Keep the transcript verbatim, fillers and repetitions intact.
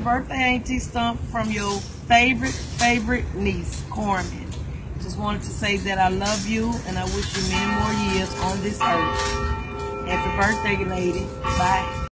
birthday, Auntie Stomp, from your favorite, favorite niece, Carmen. Just wanted to say that I love you and I wish you many more years on this earth. Happy birthday, lady. Bye.